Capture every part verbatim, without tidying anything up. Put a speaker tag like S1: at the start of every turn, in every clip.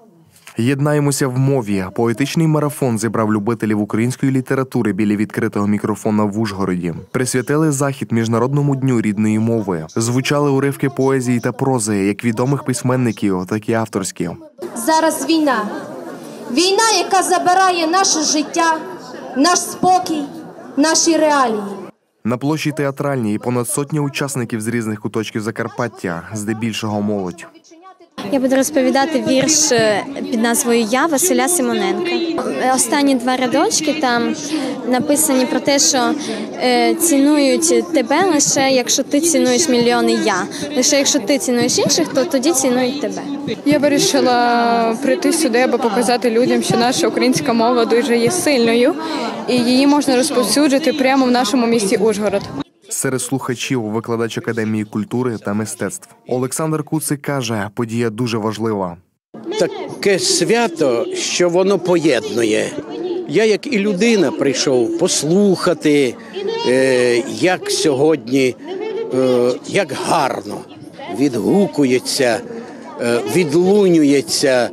S1: Єднаємося в мові. Поетичний марафон зібрав любителів української літератури біля відкритого мікрофона в Ужгороді. Присвятили захід Міжнародному дню рідної мови. Звучали уривки поезії та прози, як відомих письменників, так і авторські.
S2: Зараз війна. Війна, яка забирає наше життя, наш спокій, наші реалії.
S1: На площі Театральній понад сотня учасників з різних куточків Закарпаття, здебільшого молодь.
S3: Я буду розповідати вірш під назвою «Я» Василя Симоненка. Останні два рядочки там написані про те, що е, цінують тебе лише, якщо ти цінуєш мільйони «я». Лише якщо ти цінуєш інших, то тоді цінують тебе.
S4: Я вирішила прийти сюди, аби показати людям, що наша українська мова дуже є сильною, і її можна розповсюджити прямо в нашому місті Ужгород.
S1: Серед слухачів викладач Академії культури та мистецтв. Олександр Куцик каже, подія дуже важлива.
S5: Таке свято, що воно поєднує. Я, як і людина, прийшов послухати, як сьогодні, як гарно відгукується, відлунюється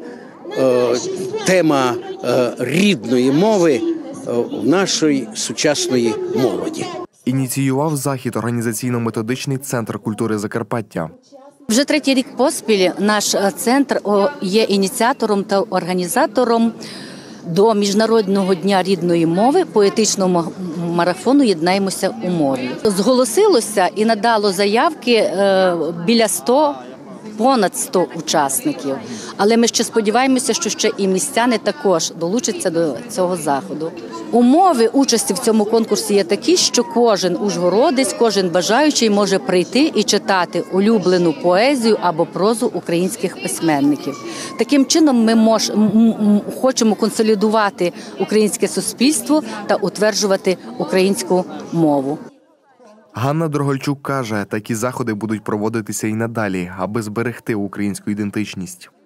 S5: тема рідної мови в нашій сучасної молоді.
S1: Ініціював захід організаційно-методичний центр культури Закарпаття.
S6: Вже третій рік поспіль наш центр є ініціатором та організатором до Міжнародного дня рідної мови поетичного марафону «Єднаємося у мові». Зголосилося і надало заявки біля ста, понад сто учасників. Але ми ще сподіваємося, що ще і містяни також долучаться до цього заходу. Умови участі в цьому конкурсі є такі, що кожен ужгородець, кожен бажаючий може прийти і читати улюблену поезію або прозу українських письменників. Таким чином ми мож, м, хочемо консолідувати українське суспільство та утверджувати українську мову.
S1: Ганна Дрогольчук каже, такі заходи будуть проводитися і надалі, аби зберегти українську ідентичність.